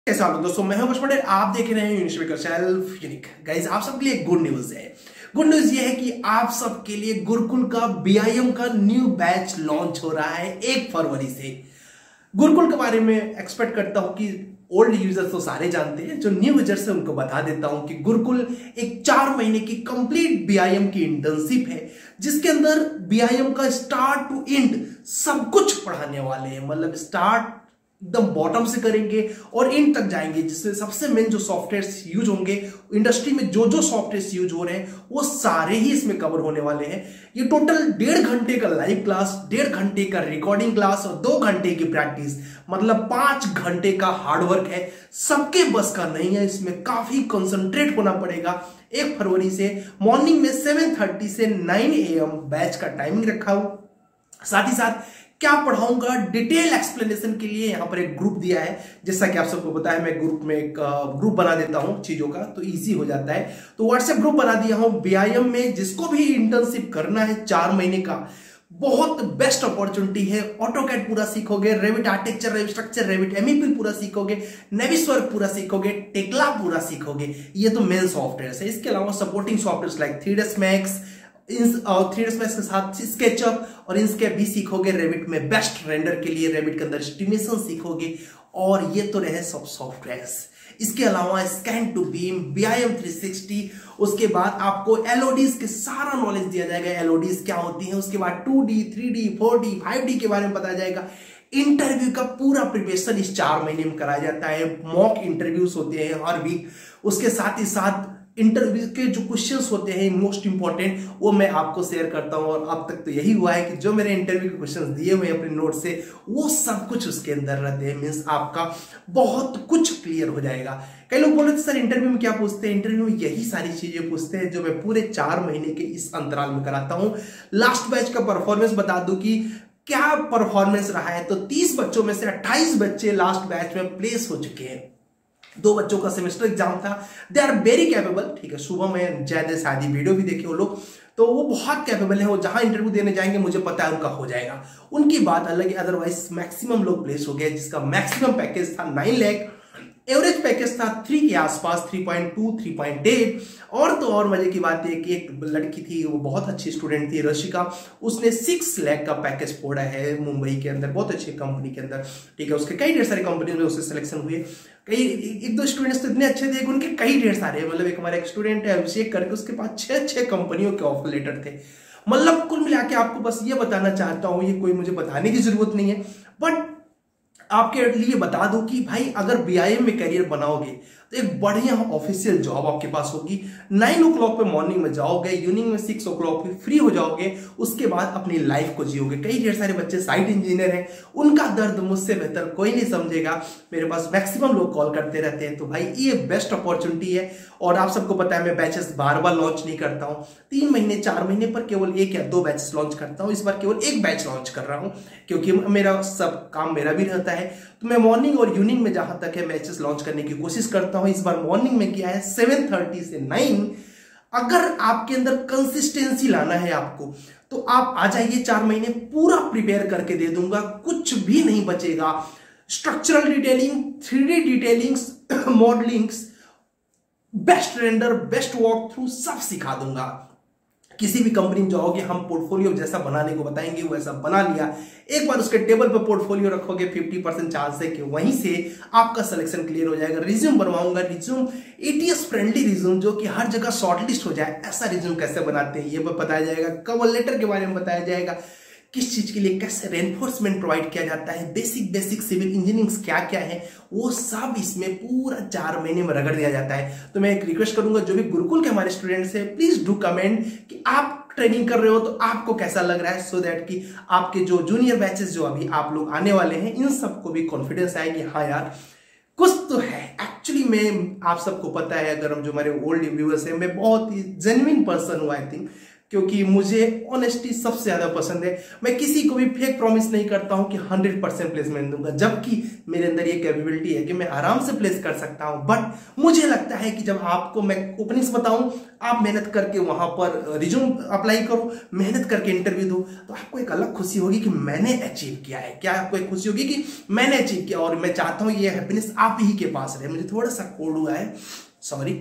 कैसे आप लोग दोस्तों, मैं हूं कुश पटेल। आप देख रहे हैं यूनिक सेल्फ यूनिक। गाइस, आप सबके लिए गुड न्यूज है। गुड न्यूज ये है कि आप सबके लिए गुरुकुल का बीआईएम का न्यू बैच लॉन्च हो रहा है 1 फरवरी से। गुरुकुल के बारे में एक्सपेक्ट करता हूं कि ओल्ड यूजर्स तो सारे जानते हैं, जो न्यू यूजर्स है उनको बता देता हूं कि गुरुकुल एक 4 महीने की कंप्लीट बीआईएम की इंटर्नशिप है, जिसके अंदर बीआईएम का स्टार्ट टू एंड सब कुछ पढ़ाने वाले हैं। मतलब स्टार्ट एकदम बॉटम से करेंगे और एंड तक जाएंगे, जिसमें सबसे मेन जो सॉफ्टवेयर यूज होंगे, इंडस्ट्री में जो जो सॉफ्टवेयर यूज हो रहे हैं वो सारे ही इसमें कवर होने वाले हैं। ये टोटल 1.5 घंटे का लाइव क्लास, 1.5 घंटे का रिकॉर्डिंग क्लास और 2 घंटे की प्रैक्टिस, मतलब 5 घंटे का हार्डवर्क है। सबके बस का नहीं है, इसमें काफी कंसंट्रेट होना पड़ेगा। 1 फरवरी से मॉर्निंग में 7:30 से 9 AM बैच का टाइमिंग रखा हूं। साथ ही साथ क्या पढ़ाऊंगा, डिटेल एक्सप्लेनेशन के लिए यहां पर एक ग्रुप दिया है। जैसा कि आप सबको पता है, मैं ग्रुप में एक ग्रुप बना देता हूं चीजों का, तो इजी हो जाता है। तो व्हाट्सएप ग्रुप बना दिया हूं बीआईएम में। जिसको भी इंटर्नशिप करना है 4 महीने का, बहुत बेस्ट अपॉर्चुनिटी है। ऑटोकैड पूरा सीखोगे, Revit architecture, Revit structure, Revit MEP पूरा सीखोगे, नेविसवर्क पूरा सीखोगे, टेक्ला पूरा सीखोगे। ये तो मेन सॉफ्टवेयर है। इसके अलावा supporting software like 3ds Max, 3ds Max के साथ स्केचअप और इंस्केप भी सीखोगे। रेविट में बेस्ट रेंडर के लिए रेविट के अंदर एस्टिमेशन सीखोगे। और ये तो रहे सब सॉफ्टवेयर्स। इसके अलावा स्कैन टू बीम, बीआईएम 360, उसके बाद आपको एलओडीज के सारा नॉलेज दिया जाएगा। एलओडीज क्या होती हैं, उसके बाद 2D, 3D, 4D, 5D के बारे में बताया जाएगा। इंटरव्यू का पूरा प्रिपरेशन इस 4 महीने में कराया जाता है। मॉक इंटरव्यूज होते हैं हर वीक। उसके साथ ही साथ इंटरव्यू के जो क्वेश्चंस होते हैं मोस्ट इंपॉर्टेंट, वो मैं आपको शेयर करता हूं। और अब तक तो यही हुआ है कि जो मेरे इंटरव्यू के क्वेश्चंस दिए हुए हैं अपने नोट से, वो सब कुछ उसके अंदर रहते हैं। मींस आपका बहुत कुछ क्लियर हो जाएगा। कई लोग बोल रहे थे सर इंटरव्यू में क्या पूछते हैं? इंटरव्यू में यही सारी चीजें पूछते हैं जो मैं पूरे 4 महीने के इस अंतराल में कराता हूं। लास्ट बैच का परफॉर्मेंस बता दूं कि क्या परफॉर्मेंस रहा है। तो 30 बच्चों में से 28 बच्चे लास्ट बैच में प्लेस हो चुके हैं। 2 बच्चों का सेमेस्टर एग्जाम था। They are very capable. ठीक है, सुबह में ज्यादा शादी वीडियो भी देखे वो लोग, तो वो बहुत कैपेबल है। वो जहां इंटरव्यू देने जाएंगे मुझे पता है उनका हो जाएगा। उनकी बात अलग है। अदरवाइज मैक्सिमम लोग प्लेस हो गए, जिसका मैक्सिमम पैकेज था 9 लाख। एवरेज पैकेज था 3 के आसपास, 3.2, 3.8। और तो और मजे की बात है कि एक लड़की थी, वो बहुत अच्छी स्टूडेंट थी, रशिका। उसने 6 लाख का पैकेज फोड़ा है मुंबई के अंदर, बहुत अच्छी कंपनी के अंदर। ठीक है, उसके कई ढेर सारी कंपनी में उससे सिलेक्शन हुए। कई 1-2 स्टूडेंट्स तो इतने अच्छे थे, उनके कई ढेर सारे, मतलब एक हमारा एक स्टूडेंट है अभिषेक करके, उसके पास 6 कंपनियों के ऑफर लेटर थे। मतलब कुल मिला के आपको बस ये बताना चाहता हूं, ये कोई मुझे बताने की जरूरत नहीं है, बट आपके लिए बता दूं कि भाई अगर बीआईएम में करियर बनाओगे तो एक बढ़िया ऑफिशियल जॉब आपके पास होगी। 9 o'clock पे मॉर्निंग में जाओगे, इवनिंग में 6 o'clock पे फ्री हो जाओगे। उसके बाद अपनी लाइफ को जियोगे। कई ढेर सारे बच्चे साइट इंजीनियर हैं, उनका दर्द मुझसे बेहतर कोई नहीं समझेगा। मेरे पास मैक्सिमम लोग कॉल करते रहते हैं। तो भाई ये बेस्ट अपॉर्चुनिटी है। और आप सबको पता है मैं बैचेस बार-बार लॉन्च नहीं करता हूं। 3 महीने 4 महीने पर केवल 1 या 2 बैचेस लॉन्च करता हूं। इस बार केवल 1 बैच लॉन्च कर रहा हूं, क्योंकि मेरा सब काम मेरा भी रहता है। तो मैं मॉर्निंग और इवनिंग में जहां तक है बैचेस लॉन्च करने की कोशिश करता हूं। इस बार मॉर्निंग में किया है 7:30 से 9। अगर आपके अंदर कंसिस्टेंसी लाना है आपको, तो आप आ जाइए। 4 महीने पूरा प्रिपेयर करके दे दूंगा, कुछ भी नहीं बचेगा। Structural detailing, 3D detailings, modellings, best render, best walk through सब सिखा दूंगा। किसी भी कंपनी में जाओगे, हम पोर्टफोलियो जैसा बनाने को बताएंगे, वैसा बना लिया। एक बार उसके टेबल पर पोर्टफोलियो रखोगे, 50% चांस है कि वहीं से आपका सिलेक्शन क्लियर हो जाएगा। रिज्यूम बनवाऊंगा, रिज्यूम एटीएस फ्रेंडली रिज्यूम, जो कि हर जगह शॉर्टलिस्ट हो जाए। ऐसा रिज्यूम कैसे बनाते हैं ये बताया जाएगा। कवर लेटर के बारे में बताया जाएगा, किस चीज के लिए कैसे रेनफोर्समेंट प्रोवाइड किया जाता है, बेसिक सिविल इंजीनियरिंग क्या क्या है, वो सब इसमें पूरा 4 महीने में रगड़ दिया जाता है। तो मैं एक रिक्वेस्ट करूंगा, जो भी गुरुकुल के हमारे स्टूडेंट्स हैं, प्लीज डू कमेंट कि आप ट्रेनिंग कर रहे हो तो आपको कैसा लग रहा है, सो दैट कि आपके जो जूनियर बैचेस जो अभी आप लोग आने वाले हैं, इन सबको भी कॉन्फिडेंस आए कि हाँ यार कुछ तो है। एक्चुअली मैं, आप सबको पता है, अगर हम जो हमारे ओल्ड व्यूअर्स हैं, मैं बहुत ही जेन्युइन पर्सन हूं। आई थिंक क्योंकि मुझे ऑनेस्टी सबसे ज्यादा पसंद है। मैं किसी को भी फेक प्रॉमिस नहीं करता हूं कि 100% प्लेसमेंट दूंगा, जबकि मेरे अंदर ये कैपेबिलिटी है कि मैं आराम से प्लेस कर सकता हूं। बट मुझे लगता है कि जब आपको मैं ओपनिंग्स बताऊं, आप मेहनत करके वहां पर रिज्यूम अप्लाई करो, मेहनत करके इंटरव्यू दो, तो आपको एक अलग खुशी होगी कि मैंने अचीव किया है। क्या आपको एक खुशी होगी कि मैंने अचीव किया? और मैं चाहता हूं ये हैप्पीनेस आप ही के पास रहे। मुझे थोड़ा सा कोल्ड हुआ है, सॉरी।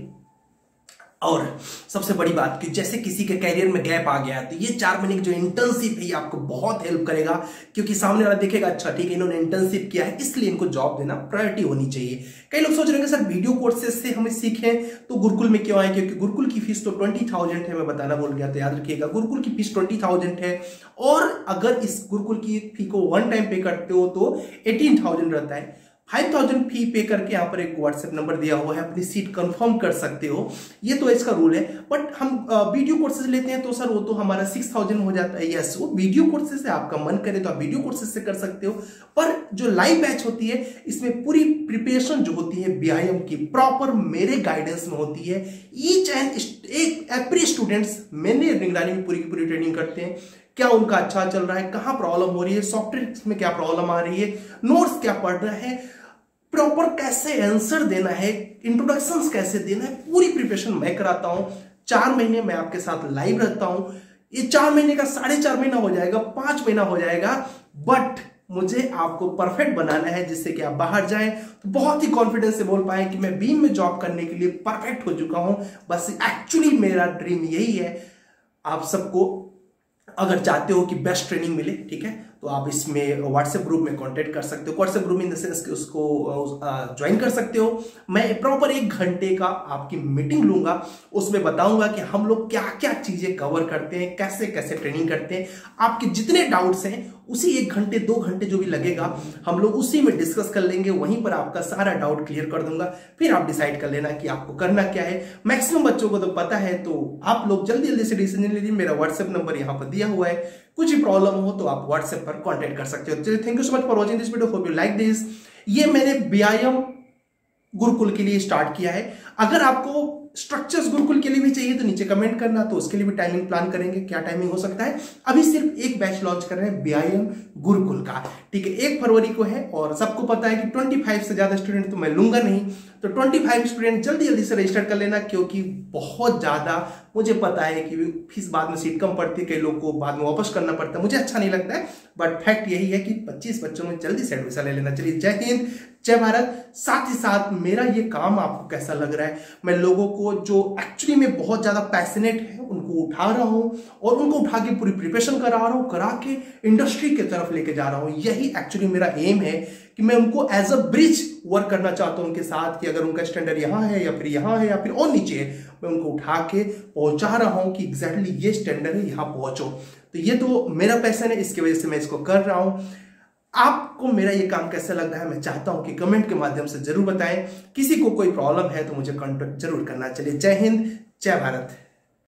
और सबसे बड़ी बात कि जैसे किसी के कैरियर में गैप आ गया है, तो ये 4 महीने की जो इंटर्नशिप है ये आपको बहुत हेल्प करेगा, क्योंकि सामने वाला देखेगा अच्छा ठीक है इन्होंने इंटर्नशिप किया है, इसलिए इनको जॉब देना प्रायोरिटी होनी चाहिए। कई लोग सोच रहे हैं सर वीडियो कोर्सेज से हमें सीखें तो गुरुकुल में क्यों आए? क्योंकि गुरुकुल की फीस तो 20,000 है, मैं बताना भूल गया, तो याद रखिएगा गुरुकुल की फीस 20,000 है। और अगर इस गुरुकुल की फी को 1 टाइम पे करते हो तो 18,000 रहता है। 5,000 फी पे करके यहाँ पर एक व्हाट्सएप नंबर दिया हुआ है, अपनी सीट कंफर्म कर सकते हो, ये तो इसका रूल है। बट हम वीडियो कोर्सेज लेते हैं तो सर वो तो हमारा 6,000 हो जाता है। यस, वो वीडियो कोर्सेज से आपका मन करे तो आप वीडियो कोर्सेज से कर सकते हो, पर जो लाइव बैच होती है इसमें पूरी प्रिपरेशन जो होती है व्यायाम की प्रॉपर मेरे गाइडेंस में होती है। ईच एंड एवरी स्टूडेंट्स मैंने निगरानी में पूरी की पूरी ट्रेनिंग करते हैं, क्या उनका अच्छा चल रहा है, कहां प्रॉब्लम हो रही है, सॉफ्टवेयर में क्या प्रॉब्लम आ रही है, नोट्स क्या पढ़ रहा है, प्रॉपर कैसे आंसर देना है, इंट्रोडक्शंस कैसे देना है, पूरी प्रिपरेशन मैं कराता हूं। 4 महीने मैं आपके साथ लाइव रहता हूं। ये 4 महीने का 4.5 महीना हो जाएगा, 5 महीना हो जाएगा, बट मुझे आपको परफेक्ट बनाना है जिससे कि आप बाहर जाएं तो बहुत ही कॉन्फिडेंस से बोल पाए कि मैं बीम में जॉब करने के लिए परफेक्ट हो चुका हूं। बस एक्चुअली मेरा ड्रीम यही है। आप सबको अगर चाहते हो कि बेस्ट ट्रेनिंग मिले, ठीक है, तो आप इसमें व्हाट्सएप ग्रुप में कांटेक्ट कर सकते हो। WhatsApp group in the sense कि उसको ज्वाइन कर सकते हो। मैं प्रॉपर 1 घंटे का आपकी मीटिंग लूंगा, उसमें बताऊंगा कि हम लोग क्या क्या चीजें कवर करते हैं, कैसे कैसे ट्रेनिंग करते हैं। आपके जितने डाउट्स हैं उसी 1 घंटे 2 घंटे जो भी लगेगा हम लोग उसी में डिस्कस कर लेंगे, वहीं पर आपका सारा डाउट क्लियर कर दूंगा। फिर आप डिसाइड कर लेना कि आपको करना क्या है। मैक्सिमम बच्चों को तो पता है, तो आप लोग जल्दी जल्दी से डिसीजन लीजिए। मेरा व्हाट्सएप नंबर यहाँ पर दिया हुआ है, कुछ भी प्रॉब्लम हो तो आप व्हाट्सएप पर कांटेक्ट कर सकते हो। चलिए, thank you so much for watching this video, hope you like this. ये मैंने व्यायाम गुरुकुल के लिए स्टार्ट किया है। अगर आपको स्ट्रक्चर्स गुरुकुल के लिए भी चाहिए तो नीचे कमेंट करना, तो उसके लिए भी टाइमिंग प्लान करेंगे, क्या टाइमिंग हो सकता है। अभी सिर्फ एक बैच लॉन्च कर रहे हैं व्यायाम गुरुकुल का, ठीक है, 1 फरवरी को है। और सबको पता है कि 25 से ज्यादा स्टूडेंट तो मैं लूंगा नहीं, तो 25 स्टूडेंट जल्दी जल्दी से रजिस्टर कर लेना, क्योंकि बहुत ज्यादा मुझे पता है कि फीस बाद में सीट कम पड़ती है, कई लोग को बाद में वापस करना पड़ता है, मुझे अच्छा नहीं लगता है। बट फैक्ट यही है कि 25 बच्चों में जल्दी से एडमिशन ले लेना। चलिए, जय हिंद, जय भारत। साथ ही साथ मेरा ये काम आपको कैसा लग रहा है? मैं लोगों को जो एक्चुअली में बहुत ज्यादा पैशनेट है उनको उठा रहा हूं और उनको उठा के पूरी प्रिपरेशन करा रहा हूं, करा के इंडस्ट्री की तरफ लेके जा रहा हूं। यही एक्चुअली मेरा एम है कि मैं उनको एज अ ब्रिज वर्क करना चाहता हूं उनके साथ, कि अगर उनका स्टैंडर्ड यहाँ है या फिर यहाँ है या फिर और नीचे है, मैं उनको उठा के पहुंचा रहा हूं कि एग्जैक्टली ये स्टैंडर्ड है, यहां पहुंचो। तो ये तो मेरा पैशन है, इसकी वजह से मैं इसको कर रहा हूं। आपको मेरा ये काम कैसा लग रहा है मैं चाहता हूं कि कमेंट के माध्यम से जरूर बताएं। किसी को कोई प्रॉब्लम है तो मुझे कांटेक्ट जरूर करना। चलिए, जय हिंद, जय भारत।